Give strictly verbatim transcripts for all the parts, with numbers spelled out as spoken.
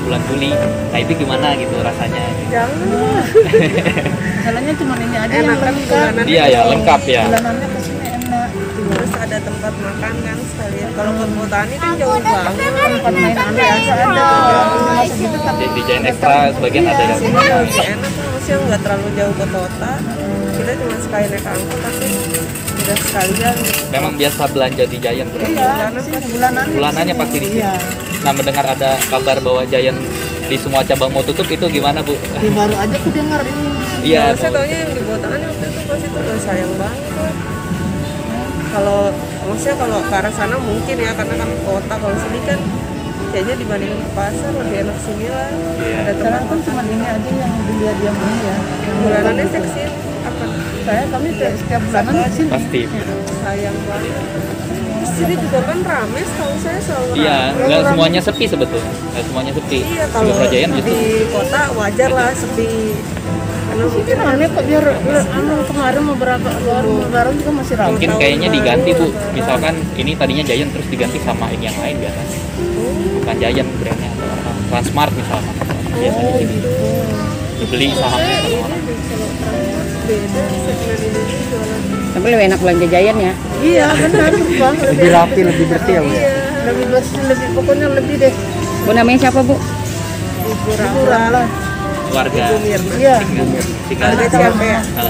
bulan Juli. Nah itu gimana gitu rasanya? Jangan. Jalannya cuma ini aja Enak yang kan lengkap. bulanan. Iya ya, lengkap ya. Bulanannya kesini enak. Terus ada tempat makan kan sekalian. Kalau ke botani kan jauh banget. Tempat main anak biasa ada. Nggak segitu tapi Di, di Giant Extra sebagian ada ya. Sini masih enak tuh, maksudnya nggak terlalu jauh ke kota. Kita cuma sekali naik angkot tapi udah sekalian. Memang biasa belanja di Giant. iya, di sini bulanan. Bulanannya pasti di sini. Iya. Nah mendengar ada kabar bahwa Giant di semua cabang mau tutup itu gimana Bu? Di baru aja aku dengar ini. Iya. Saya taunya yang di botani waktu itu pasti tuh sayang banget. Kalau maksudnya kalau ke arah sana mungkin ya karena kan kota, kalau sini kan kayaknya dibanding ke pasar lebih enak sini lah. Iya. Ada Sekarang tempat kan cuma ini aja yang dilihat yang ini ya. bulanannya seksi apa? Saya kami tiap setiap bulanan di sini. Pasti. Sayang banget. Di sini juga kan rame, setahu saya selalu rame. Iya, nggak semuanya sepi sebetulnya. Nggak semuanya sepi. Iya, kalau Sebuah Giant di justru kota wajar lah sepi. Karena Mungkin aneh kok biar anu kemarin beberapa baru lebaran juga masih ramai. mungkin kayaknya diganti Bu. Misalkan ini tadinya Giant terus diganti sama ini yang lain biasanya. Bukan Giant brandnya atau apa. Transmart misalkan. Biasanya gitu. Dibeli sahamnya sama orang. beda segmen ini jualan. Tapi lebih enak belanja Giant ya. Iya benar bang. Lebih rapi, lebih bersih ya Bu. Iya, Lebih bersih, lebih pokoknya lebih deh. Bu namanya siapa Bu? Ibu Kurang Ramla, lah. Keluarga. Ibu Mirna. Iya. Tinggal Ada siapa ya? Ah.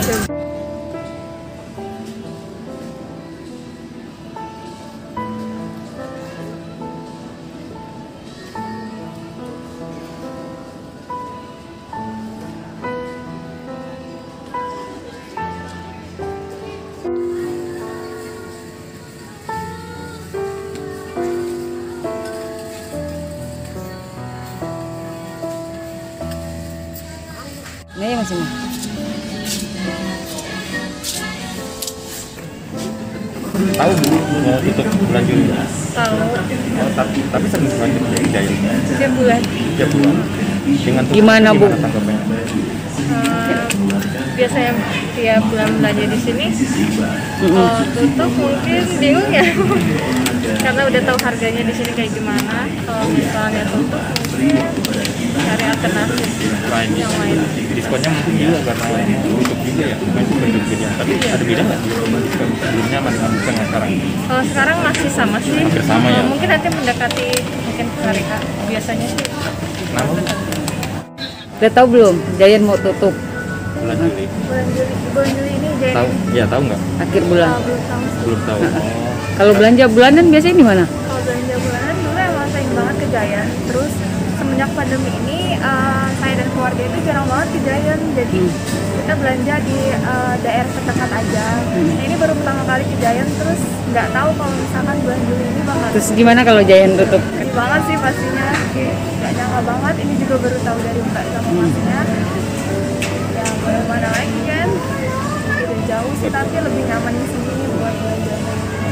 Ini ya masih mah. Tahu Bu, mau tutup bulan Juli. Tahu, Oh, tapi tapi sering belanja di Giant. tiap bulan. Tiap bulan. Dengan tutup, Gimana, Bu? tanggapannya? Uh, biasanya tiap bulan belanja di sini kalau tutup mungkin bingung ya karena udah tahu harganya di sini kayak gimana. Kalau misalnya tutup mungkin cari alternatif Lain. yang lain. Diskonnya mungkin juga karena tutup juga ya, masih bentuk beda. Tapi ada beda nggak diskon sebelumnya sama dengan diskon yang sekarang? Kalau sekarang masih sama sih. Hampir sama ya? Uh, mungkin nanti mendekati mungkin hari H biasanya sih. Kenapa Bu? Udah tahu belum Giant mau tutup Bulan Juli. Bulan Juli, bulan Juli ini jadi Tahu? Ya tahu nggak? akhir bulan? belum tahu sih. Belum tahu. Oh. Kalau belanja bulanan biasanya di mana? Kalau belanja bulanan dulu emang sering banget ke Giant. Terus semenjak pandemi ini uh, saya dan keluarga itu jarang banget ke Giant. Jadi kita belanja di uh, daerah terdekat aja. Nah ini baru pertama kali ke Giant, terus nggak tahu kalau misalkan bulan Juli ini bakal Terus gimana kalau Giant tutup? sedih banget sih pastinya. Nggak nyangka banget. Ini juga baru tahu dari Mbak sama Masnya. Ya bagaimana lagi kan? Udah jauh sih tapi lebih nyaman di sini buat belanja.